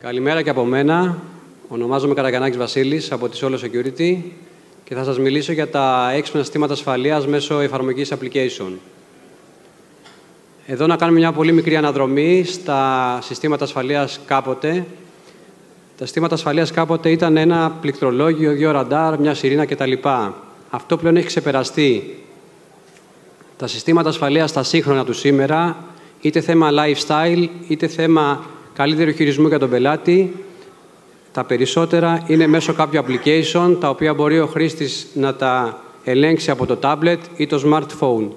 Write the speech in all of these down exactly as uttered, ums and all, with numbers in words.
Καλημέρα και από μένα. Ονομάζομαι Καρακανάκης Βασίλης από τη Solo Security και θα σας μιλήσω για τα έξυπνα συστήματα ασφαλείας μέσω εφαρμογής application. Εδώ να κάνουμε μια πολύ μικρή αναδρομή στα συστήματα ασφαλείας κάποτε. Τα συστήματα ασφαλείας κάποτε ήταν ένα πληκτρολόγιο, δύο ραντάρ, μια σιρήνα κτλ. Αυτό πλέον έχει ξεπεραστεί. Τα συστήματα ασφαλείας στα σύγχρονα του σήμερα, είτε θέμα lifestyle, είτε θέμα καλύτερου χειρισμού για τον πελάτη, τα περισσότερα είναι μέσω κάποιου application, τα οποία μπορεί ο χρήστης να τα ελέγξει από το tablet ή το smartphone.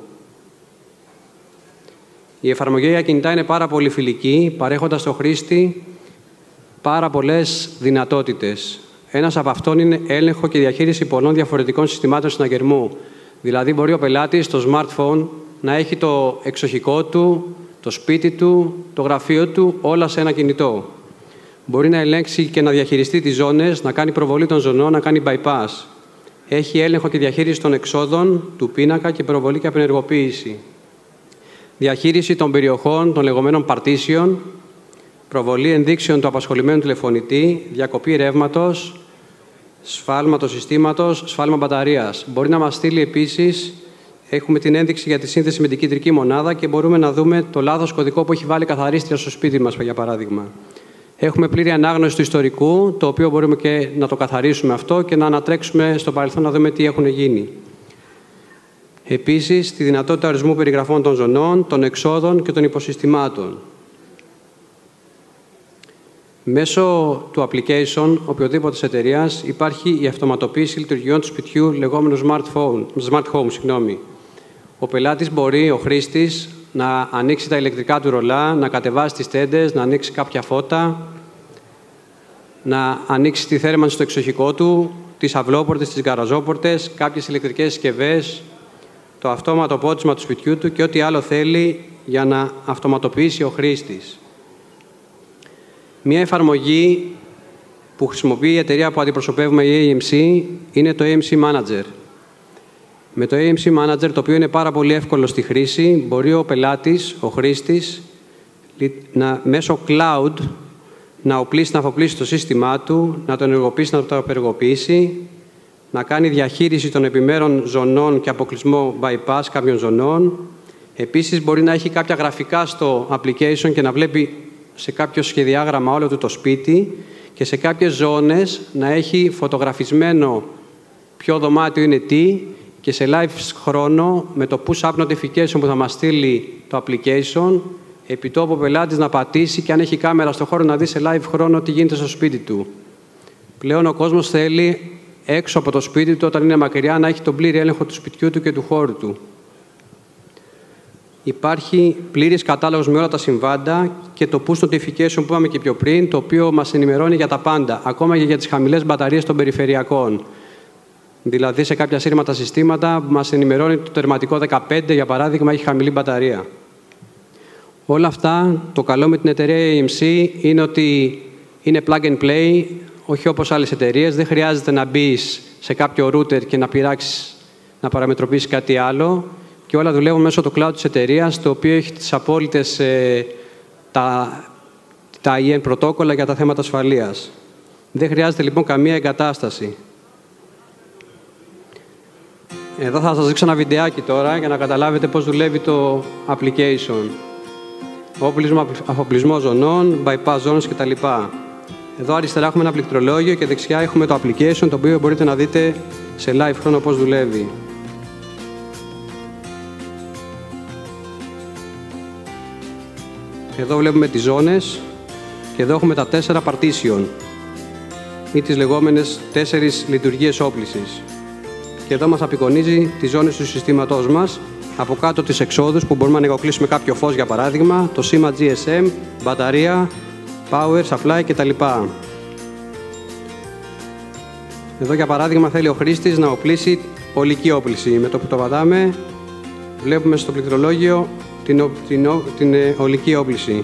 Η εφαρμογή για κινητά είναι πάρα πολύ φιλική, παρέχοντας στο χρήστη πάρα πολλές δυνατότητες. Ένας από αυτών είναι έλεγχο και διαχείριση πολλών διαφορετικών συστημάτων συναγερμού. Δηλαδή, μπορεί ο πελάτης στο smartphone να έχει το εξοχικό του, το σπίτι του, το γραφείο του, όλα σε ένα κινητό. Μπορεί να ελέγξει και να διαχειριστεί τις ζώνες, να κάνει προβολή των ζωνών, να κάνει bypass. Έχει έλεγχο και διαχείριση των εξόδων του πίνακα και προβολή και απενεργοποίηση. Διαχείριση των περιοχών, των λεγόμενων partition, προβολή ενδείξεων του απασχολημένου τηλεφωνητή, διακοπή ρεύματος, σφάλμα του συστήματος, σφάλμα μπαταρίας. Μπορεί να μας στείλει επίσης, έχουμε την ένδειξη για τη σύνδεση με την κεντρική μονάδα και μπορούμε να δούμε το λάθος κωδικό που έχει βάλει καθαρίστρια στο σπίτι μας, για παράδειγμα. Έχουμε πλήρη ανάγνωση του ιστορικού, το οποίο μπορούμε και να το καθαρίσουμε αυτό και να ανατρέξουμε στο παρελθόν να δούμε τι έχουν γίνει. Επίσης, τη δυνατότητα ορισμού περιγραφών των ζωνών, των εξόδων και των υποσυστημάτων. Μέσω του application οποιοδήποτε εταιρείας υπάρχει η αυτοματοποίηση λειτουργιών του σπιτιού, λεγόμενου smartphone, smart home. Συγγνώμη. Ο πελάτης μπορεί, ο χρήστης, να ανοίξει τα ηλεκτρικά του ρολά, να κατεβάσει τις τέντες, να ανοίξει κάποια φώτα, να ανοίξει τη θέρμανση στο εξοχικό του, τις αυλόπορτες, τις γκαραζόπορτες, κάποιες ηλεκτρικές συσκευές, το αυτόματο πότισμα του σπιτιού του και ό,τι άλλο θέλει για να αυτοματοποιήσει ο χρήστης. Μια εφαρμογή που χρησιμοποιεί η εταιρεία που αντιπροσωπεύουμε, η έι εμ σι, είναι το έι εμ σι Manager. Με το έι εμ σι Manager, το οποίο είναι πάρα πολύ εύκολο στη χρήση, μπορεί ο πελάτης, ο χρήστης, να, μέσω cloud να οπλίσει, να αφοπλίσει το σύστημά του, να το ενεργοποιήσει, να το απεργοποιήσει, να κάνει διαχείριση των επιμέρων ζωνών και αποκλεισμό bypass κάποιων ζωνών. Επίσης, μπορεί να έχει κάποια γραφικά στο application και να βλέπει σε κάποιο σχεδιάγραμμα όλο του το σπίτι και σε κάποιες ζώνες να έχει φωτογραφισμένο ποιο δωμάτιο είναι τι και σε live χρόνο με το push-up notification που θα μας στείλει το application, επιτόπου ο πελάτης να πατήσει και αν έχει κάμερα στο χώρο να δει σε live χρόνο τι γίνεται στο σπίτι του. Πλέον ο κόσμος θέλει έξω από το σπίτι του, όταν είναι μακριά, να έχει τον πλήρη έλεγχο του σπιτιού του και του χώρου του. Υπάρχει πλήρης κατάλογος με όλα τα συμβάντα και το push notification που είπαμε και πιο πριν, το οποίο μας ενημερώνει για τα πάντα, ακόμα και για τις χαμηλές μπαταρίες των περιφερειακών. Δηλαδή, σε κάποια σύρματα συστήματα μας ενημερώνει το τερματικό δεκαπέντε, για παράδειγμα, έχει χαμηλή μπαταρία. Όλα αυτά, το καλό με την εταιρεία έι εμ σι είναι ότι είναι plug and play, όχι όπως άλλες εταιρείες. Δεν χρειάζεται να μπεις σε κάποιο router και να πειράξεις, να παραμετροποιήσεις κάτι άλλο. Και όλα δουλεύουν μέσω του cloud της εταιρείας, το οποίο έχει τις απόλυτες ε, τα, τα άι εν πρωτόκολλα για τα θέματα ασφαλείας. Δεν χρειάζεται λοιπόν καμία εγκατάσταση. Εδώ θα σας δείξω ένα βιντεάκι τώρα για να καταλάβετε πώς δουλεύει το application. Όπλισμα, αφοπλισμό ζωνών, bypass zones κτλ. Εδώ αριστερά έχουμε ένα πληκτρολόγιο και δεξιά έχουμε το application, το οποίο μπορείτε να δείτε σε live χρόνο πώς δουλεύει. Εδώ βλέπουμε τις ζώνες και εδώ έχουμε τα τέσσερα partition ή τις λεγόμενες τέσσερις λειτουργίες όπλησης. Και εδώ μας απεικονίζει τις ζώνες του συστήματός μας, από κάτω τις εξόδους που μπορούμε να ανοιγοκλείσουμε κάποιο φως, για παράδειγμα, το σήμα τζι ες εμ, μπαταρία, power, supply κτλ. Εδώ, για παράδειγμα, θέλει ο χρήστης να οπλίσει ολική όπληση. Με το που το πατάμε, βλέπουμε στο πληκτρολόγιο την, την, την ε, ολική όπληση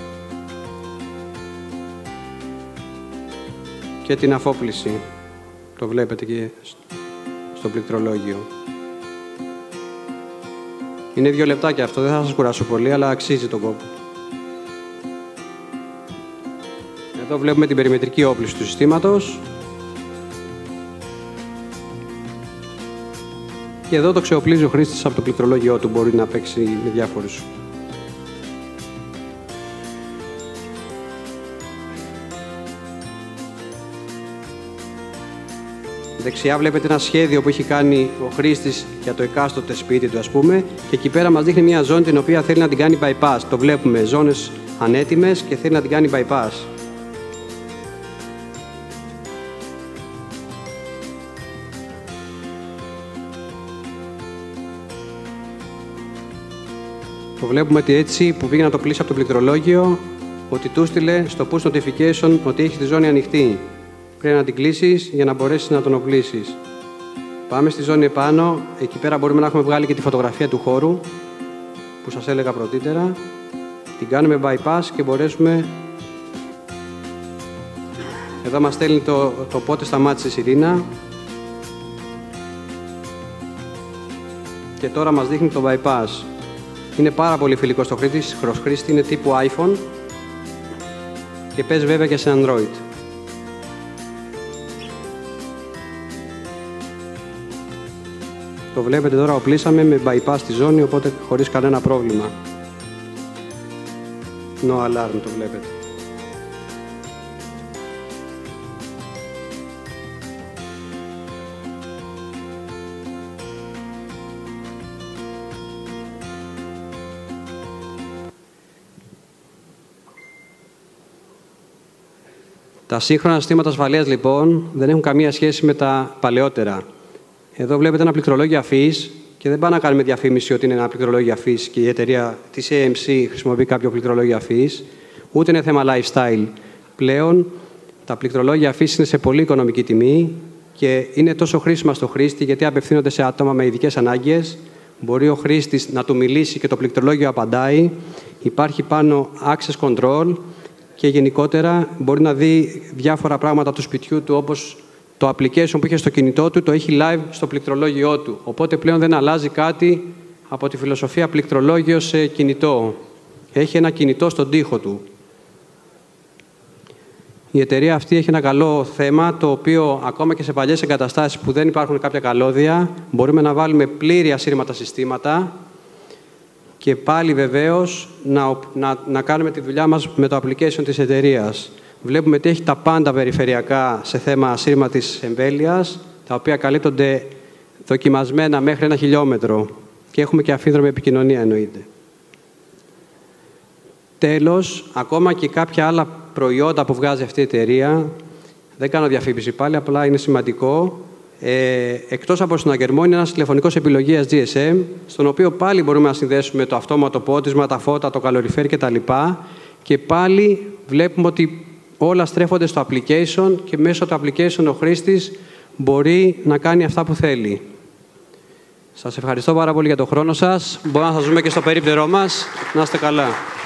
και την αφόπληση. Το βλέπετε και στο πληκτρολόγιο. Είναι δύο λεπτάκια αυτό, δεν θα σας κουράσω πολύ, αλλά αξίζει τον κόπο. Εδώ βλέπουμε την περιμετρική όπληση του συστήματος. Και εδώ το ξεοπλίζει ο χρήστης από το πληκτρολόγιό του, μπορεί να παίξει με διάφορους. Δεξιά βλέπετε ένα σχέδιο που έχει κάνει ο χρήστης για το εκάστοτε σπίτι του, ας πούμε, και εκεί πέρα μας δείχνει μια ζώνη την οποία θέλει να την κάνει bypass. Το βλέπουμε, ζώνες ανέτοιμες και θέλει να την κάνει bypass. Το βλέπουμε ότι έτσι που πήγε να το κλείσει από το πληκτρολόγιο, ότι του στείλε στο push notification ότι έχει τη ζώνη ανοιχτή. Πρέπει να την κλείσεις για να μπορέσεις να τον οπλίσεις. Πάμε στη ζώνη επάνω. Εκεί πέρα μπορούμε να έχουμε βγάλει και τη φωτογραφία του χώρου που σας έλεγα πρωτήτερα. Την κάνουμε bypass και μπορέσουμε... Εδώ μας στέλνει το, το πότε σταμάτησε η σιρήνα. Και τώρα μας δείχνει το bypass. Είναι πάρα πολύ φιλικό στο χρήστη, είναι τύπου iPhone και παίζει βέβαια και σε Android. Το βλέπετε τώρα, οπλίσαμε με bypass στη ζώνη, οπότε χωρίς κανένα πρόβλημα. No alarm το βλέπετε. Τα σύγχρονα συστήματα ασφαλείας λοιπόν δεν έχουν καμία σχέση με τα παλαιότερα. Εδώ βλέπετε ένα πληκτρολόγιο αφής και δεν πάει να κάνουμε διαφήμιση ότι είναι ένα πληκτρολόγιο αφής και η εταιρεία της έι εμ σι χρησιμοποιεί κάποιο πληκτρολόγιο αφής. Ούτε είναι θέμα lifestyle. Πλέον τα πληκτρολόγια αφής είναι σε πολύ οικονομική τιμή και είναι τόσο χρήσιμα στο χρήστη γιατί απευθύνονται σε άτομα με ειδικές ανάγκες. Μπορεί ο χρήστης να του μιλήσει και το πληκτρολόγιο απαντάει. Υπάρχει πάνω access control και γενικότερα μπορεί να δει διάφορα πράγματα του σπιτιού του, όπως το application που είχε στο κινητό του το έχει live στο πληκτρολόγιό του. Οπότε πλέον δεν αλλάζει κάτι από τη φιλοσοφία πληκτρολόγιο σε κινητό. Έχει ένα κινητό στον τοίχο του. Η εταιρεία αυτή έχει ένα καλό θέμα, το οποίο ακόμα και σε παλιές εγκαταστάσεις που δεν υπάρχουν κάποια καλώδια, μπορούμε να βάλουμε πλήρη ασύρματα συστήματα και πάλι βεβαίως να, να, να κάνουμε τη δουλειά μας με το application της εταιρείας. Βλέπουμε ότι έχει τα πάντα περιφερειακά σε θέμα ασύρματης εμβέλειας, τα οποία καλύπτονται δοκιμασμένα μέχρι ένα χιλιόμετρο και έχουμε και αφίδρομη επικοινωνία εννοείται. Τέλος, ακόμα και κάποια άλλα προϊόντα που βγάζει αυτή η εταιρεία, δεν κάνω διαφήμιση πάλι, απλά είναι σημαντικό. Ε, εκτός από συναγερμό είναι ένας τηλεφωνικός επιλογίας τζι ες εμ, στον οποίο πάλι μπορούμε να συνδέσουμε το αυτόματο πότισμα, τα φώτα, το καλοριφέρ κτλ. Και πάλι βλέπουμε ότι όλα στρέφονται στο application και μέσω του application ο χρήστης μπορεί να κάνει αυτά που θέλει. Σας ευχαριστώ πάρα πολύ για τον χρόνο σας. Μπορούμε να σας δούμε και στο περίπτερό μας. Να είστε καλά.